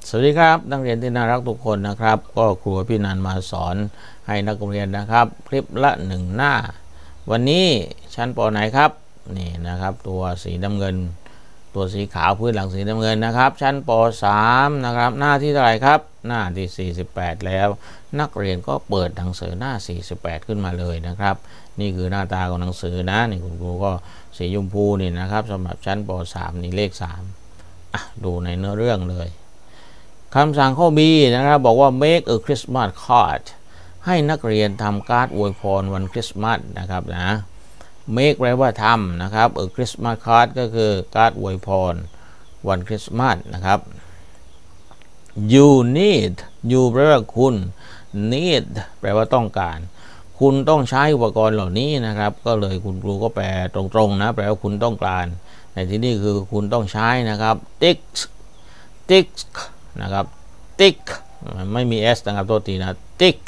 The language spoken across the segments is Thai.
สวัสดีครับนักเรียนที่น่ารักทุกคนนะครับก็ครูพี่นันมาสอนให้นักเรียนนะครับคลิปละ1 หน้าวันนี้ชั้นป.ไหนครับนี่นะครับตัวสีน้ำเงินตัวสีขาวพื้นหลังสีน้ำเงินนะครับชั้นป.3นะครับหน้าที่เท่าไหร่ครับหน้าที่48แล้วนักเรียนก็เปิดหนังสือหน้า48ขึ้นมาเลยนะครับนี่คือหน้าตาของหนังสือนะนี่คุณครูก็สีชมพูนี่นะครับสำหรับชั้นป.3นี่เลข3ดูในเนื้อเรื่องเลยคำสั่งข้อ B นะครับบอกว่า make a Christmas card ให้นักเรียนทำการ์ดอวยพรวันคริสต์มาสนะครับนะ make แปลว่าทำนะครับ a Christmas card ก็คือการ์ดอวยพรวันคริสต์มาสนะครับ you need you แปลว่าคุณ need แปลว่าต้องการคุณต้องใช้อุปกรณ์เหล่านี้นะครับก็เลยคุณครูก็แปลตรงๆนะแปลว่าคุณต้องการในที่นี้คือคุณต้องใช้นะครับ tick นะครับ tick ไม่มี s นะครับตัวทีนะ tick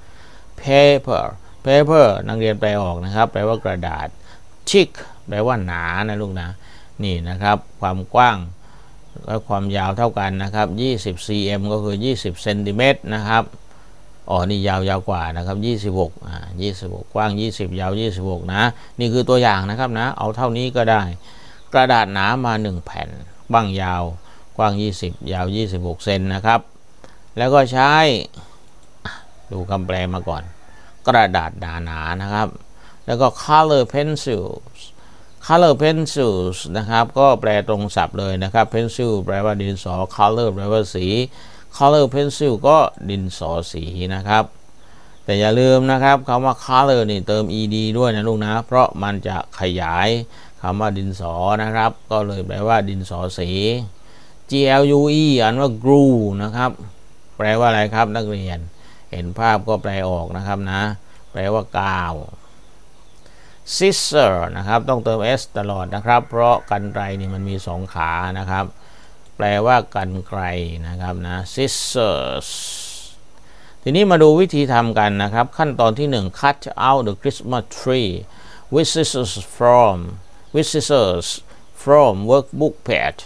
paper นักเรียนแปลออกนะครับแปลว่ากระดาษ thick แปลว่าหนานะลูกนะนี่นะครับความกว้างและความยาวเท่ากันนะครับ20 cm ก็คือ20เซนติเมตรนะครับนี่ยาวกว่านะครับ26กว้าง20ยาว26นะนี่คือตัวอย่างนะครับนะเอาเท่านี้ก็ได้กระดาษหนามา1แผ่นกว้างยาวกว้าง20ยาว26เซนนะครับแล้วก็ใช้ดูคำแปลมาก่อนกระดาษหนานะครับแล้วก็ color pencils นะครับก็แปลตรงศัพท์เลยนะครับ pencil แปลว่าดินสอ color แปลว่าสี color pencil ก็ดินสอสีนะครับแต่อย่าลืมนะครับคำว่า color นี่เติม ed ด้วยนะลูกนะเพราะมันจะขยายคำว่าดินสอนะครับก็เลยแปลว่าดินสอสี glue อ่านว่า glue นะครับแปลว่าอะไรครับนักเรียนเห็นภาพก็แปลออกนะครับนะแปลว่ากาว scissor นะครับต้องเติม s ตลอดนะครับเพราะกรรไกรนี่มันมี2ขานะครับแปลว่ากรรไกรนะครับนะ scissors ทีนี้มาดูวิธีทำกันนะครับขั้นตอนที่1 cut out the Christmas tree with scissors from workbook page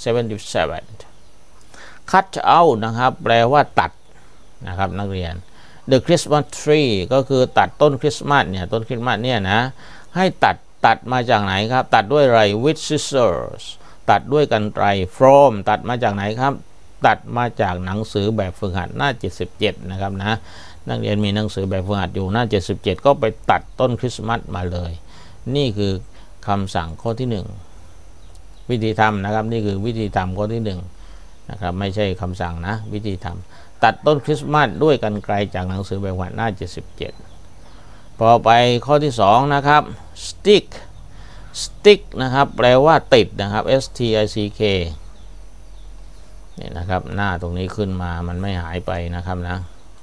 77 cut out นะครับแปลว่าตัดนะครับนักเรียน the Christmas tree ก็คือตัดต้นคริสต์มาสเนี่ยต้นคริสต์มาสเนี่ยนะให้ตัดมาจากไหนครับตัดด้วยอะไร with scissors ตัดด้วยกรรไกร from ตัดมาจากไหนครับตัดมาจากหนังสือแบบฝึกหัดหน้า77นะครับนะนักเรียนมีหนังสือแบบฝึกหัดอยู่หน้า77ก็ไปตัดต้นคริสต์มาสมาเลยนี่คือคำสั่งข้อที่1วิธีทำนะครับนี่คือวิธีทำข้อที่1นะครับไม่ใช่คำสั่งนะวิธีทำตัดต้นคริสต์มาสด้วยกรรไกรจากหนังสือแบบฝึกหัดหน้า77พอไปข้อที่2นะครับ stick นะครับแปลว่าติดนะครับ stick นี่นะครับหน้าตรงนี้ขึ้นมามันไม่หายไปนะครับนะ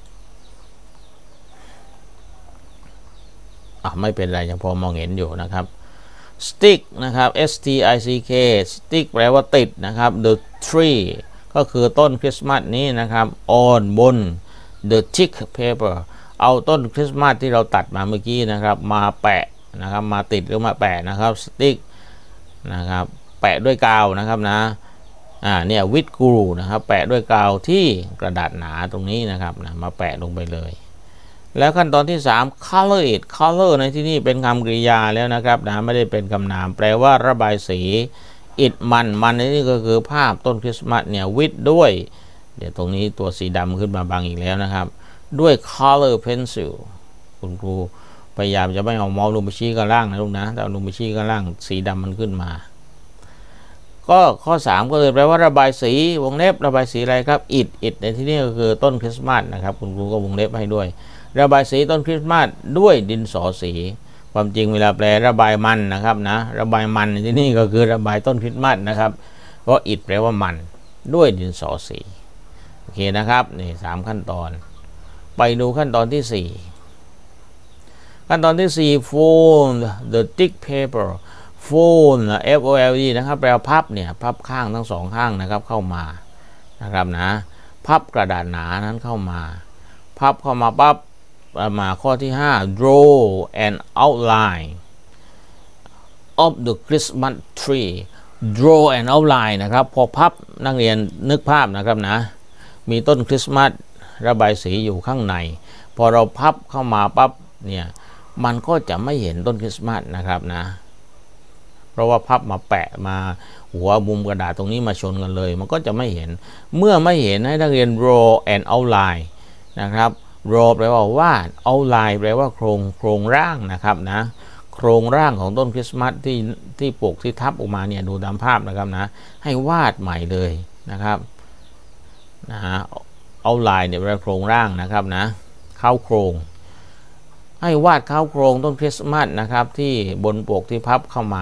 ไม่เป็นไรยังพอมองเห็นอยู่นะครับ stick นะครับ stick แปลว่าติดนะครับ the tree ก็คือต้นคริสต์มาสนี้นะครับ on บน the thick paper เอาต้นคริสต์มาสที่เราตัดมาเมื่อกี้นะครับมาแปะนะครับมาติดหรือมาแปะนะครับ stick นะครับแปะด้วยกาวนะครับนะเนี่ย with glue นะครับแปะด้วยกาวที่กระดาษหนาตรงนี้นะครับนะมาแปะลงไปเลยแล้วขั้นตอนที่3 color it color ในที่นี้เป็นคำกริยาแล้วนะครับนะไม่ได้เป็นคำนามแปลว่าระบายสี it มันในนี้ก็คือภาพต้นคริสต์มาสเนี่ย with ด้วยเดี๋ยวตรงนี้ตัวสีดำขึ้นมาบังอีกแล้วนะครับด้วย color pencil คุณครูพยายามจะไม่เอาเมาส์ลงไปชี้ข้างล่างนะลูกนะแต่เอาลงไปชี้ข้างล่างสีดำมันขึ้นมาก็ข้อ3ก็เลยแปลว่าระบายสีวงเล็บระบายสีอะไรครับ it ในที่นี้ก็คือต้นคริสต์มาสนะครับคุณครูก็วงเล็บให้ด้วยระบายสีต้นคริสต์มาสด้วยดินสอสีความจริงเวลาแปลระบายมันนะครับนะระบายมันในที่นี้ก็คือระบายต้นคริสต์มาสนะครับเพราะ it แปลว่ามันด้วยดินสอสีโอเคนะครับนี่3ขั้นตอนไปดูขั้นตอนที่4ขั้นตอนที่4 fold the thick paper fold fold นะครับแปลว่าพับเนี่ยพับข้างทั้ง2ข้างนะครับเข้ามานะครับนะพับกระดาษหนานั้นเข้ามาพับเข้ามาปั๊บมาข้อที่5 draw an outline of the Christmas tree draw an outline นะครับพอพับนักเรียนนึกภาพนะครับนะมีต้นคริสต์มาสระบายสีอยู่ข้างในพอเราพับเข้ามาปั๊บเนี่ยมันก็จะไม่เห็นต้นคริสต์มาสนะครับนะเพราะว่าพับมาแปะมาหัวมุมกระดาษตรงนี้มาชนกันเลยมันก็จะไม่เห็นเมื่อไม่เห็นให้นักเรียน draw and outline นะครับ draw แปลว่าวาด outline แปลว่าโครงร่างนะครับนะโครงร่างของต้นคริสต์มาสที่ปลูกที่ทับออกมาเนี่ยดูตามภาพนะครับนะให้วาดใหม่เลยนะครับนะเอาลายเนี่ยเป็นโครงร่างนะครับนะเข้าโครงให้วาดเข้าโครงต้นคริสต์มาสนะครับที่บนปกที่พับเข้ามา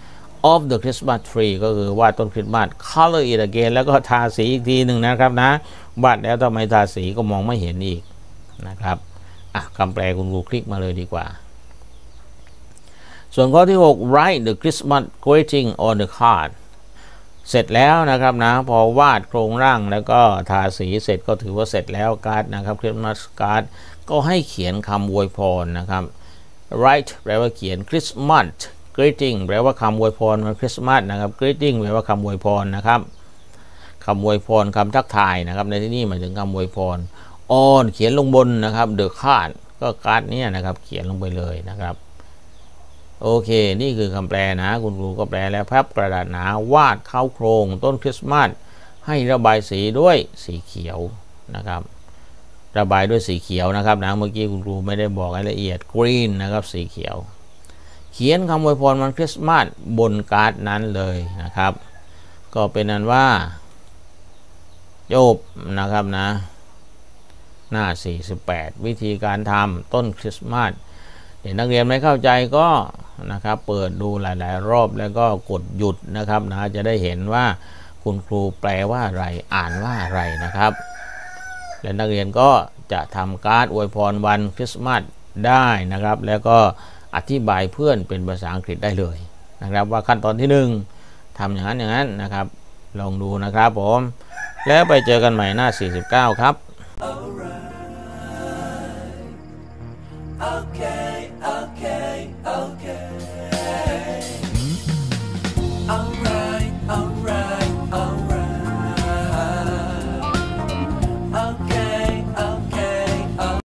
of the Christmas tree ก็คือวาดต้นคริสต์มาส color it again แล้วก็ทาสีอีกทีหนึ่งนะครับนะวาดแล้วทำไมทาสีก็มองไม่เห็นอีกนะครับคำแปลคุณครูคลิกมาเลยดีกว่าส่วนข้อที่ 6 write the Christmas greeting on the card เสร็จแล้วนะครับนะพอวาดโครงร่างแล้วก็ทาสีเสร็จก็ถือว่าเสร็จแล้วการ์ดนะครับคริสต์มาสการ์ดก็ให้เขียนคำอวยพรนะครับ write แปลว่าเขียน Christmas greeting แปลว่าคำอวยพรวันคริสต์มาสนะครับ greeting แปลว่าคำอวยพรนะครับคำอวยพรคำทักทายนะครับในที่นี้หมายถึงคำอวยพร on เขียนลงบนนะครับ the card ก็การ์ดนี้นะครับเขียนลงไปเลยนะครับโอเคนี่คือคำแปลนะคุณครูก็แปลแล้วพับกระดาษหนาวาดเข้าโครงต้นคริสต์มาสให้ระบายสีด้วยสีเขียวนะครับระบายด้วยสีเขียวนะครับนะเมื่อกี้คุณครูไม่ได้บอกรายละเอียด green นะครับสีเขียวเขียนคำอวยพรวันคริสต์มาสบนการ์ดนั้นเลยนะครับก็เป็นนั้นว่าจบนะครับนะหน้า48วิธีการทำต้นคริสต์มาสเห็นนักเรียนไม่เข้าใจก็นะครับเปิดดูหลายๆรอบแล้วก็กดหยุดนะครับนะจะได้เห็นว่าคุณครูแปลว่าอะไรอ่านว่าอะไรนะครับและนักเรียนก็จะทำการ์ดอวยพรวันคริสต์มาสได้นะครับแล้วก็อธิบายเพื่อนเป็นภาษาอังกฤษได้เลยนะครับว่าขั้นตอนที่1ทำอย่างนั้นนะครับลองดูนะครับผมแล้วไปเจอกันใหม่หน้า49ครับ